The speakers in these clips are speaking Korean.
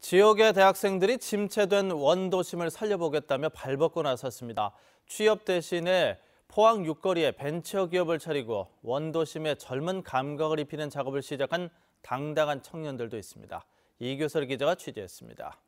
지역의 대학생들이 침체된 원도심을 살려보겠다며 발벗고 나섰습니다. 취업 대신에 포항 육거리에 벤처기업을 차리고 원도심에 젊은 감각을 입히는 작업을 시작한 당당한 청년들도 있습니다. 이규설 기자가 취재했습니다.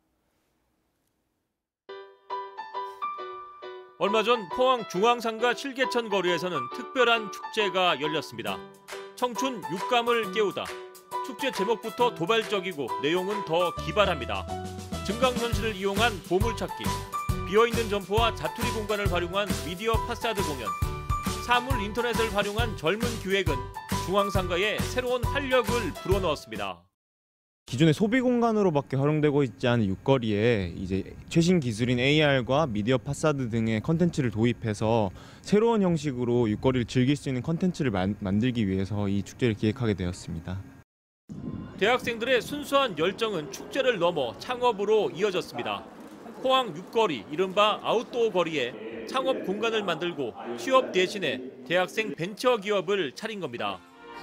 얼마 전 포항 중앙상가 칠계천 거리에서는 특별한 축제가 열렸습니다. 청춘 육감을 깨우다. 축제 제목부터 도발적이고 내용은 더 기발합니다. 증강현실을 이용한 보물찾기, 비어있는 점포와 자투리 공간을 활용한 미디어 파사드 공연, 사물 인터넷을 활용한 젊은 기획은 중앙상가에 새로운 활력을 불어넣었습니다. 기존의 소비 공간으로밖에 활용되고 있지 않은 육거리에 이제 최신 기술인 AR과 미디어 파사드 등의 컨텐츠를 도입해서 새로운 형식으로 육거리를 즐길 수 있는 컨텐츠를 만들기 위해서 이 축제를 기획하게 되었습니다. 대학생들의 순수한 열정은 축제를 넘어 창업으로 이어졌습니다. 포항 육거리, 이른바 아웃도어 거리에 창업 공간을 만들고 취업 대신에 대학생 벤처 기업을 차린 겁니다.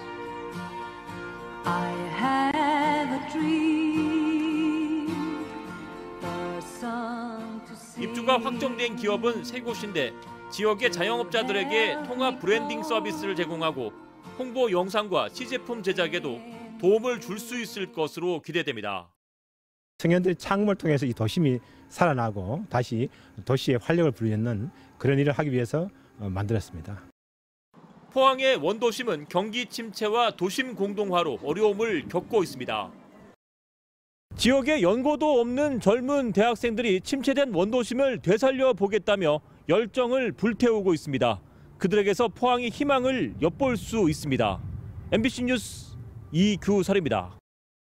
입주가 확정된 기업은 세 곳인데 지역의 자영업자들에게 통합 브랜딩 서비스를 제공하고 홍보 영상과 시제품 제작에도 도움을 줄 수 있을 것으로 기대됩니다. 청년들이 창업을 통해서 이 도심이 살아나고 다시 도시의 활력을 불리는 그런 일을 하기 위해서 만들었습니다. 포항의 원도심은 경기 침체와 도심 공동화로 어려움을 겪고 있습니다. 지역에 연고도 없는 젊은 대학생들이 침체된 원도심을 되살려 보겠다며 열정을 불태우고 있습니다. 그들에게서 포항의 희망을 엿볼 수 있습니다. MBC 뉴스 이규설입니다.